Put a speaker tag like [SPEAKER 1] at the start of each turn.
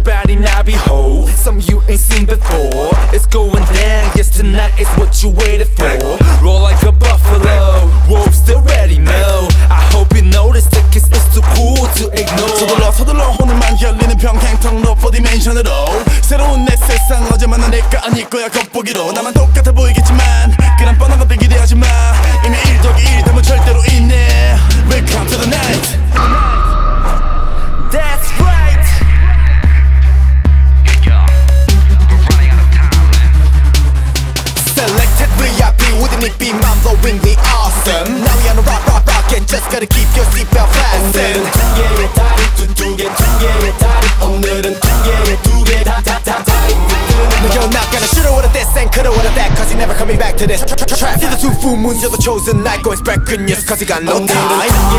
[SPEAKER 1] everybody now behold some you ain't seen before. It's going down, yes tonight is what you waited for. Roll like a buffalo, wolves still ready, no. I hope you notice the kiss is too cool to ignore.
[SPEAKER 2] 서둘러 오늘만 열리는 평행통로 4디멘션으로 새로운 내 세상 어제만 난 내가 아닐 거야 겉보기로. 나만 똑같아 보이겠지만 그런 뻔한 것들 기대하지 마. 이미 1 더하기 1이 되면 절대로 있네. Welcome to the night.
[SPEAKER 1] That's right.
[SPEAKER 2] Selected VIP with an EP mind blowingly awesome. Now we on a rock and just gotta keep your seatbelt fastened.
[SPEAKER 1] 오늘은 2개의 다리 두 개의 다리 오늘은 2개 다리
[SPEAKER 2] No, you're not gonna shoot her with a this and cut her with a that, cause you're never coming back to this trap. See the 2 full moons, you're the chosen night. Going back good news, cause you got no time.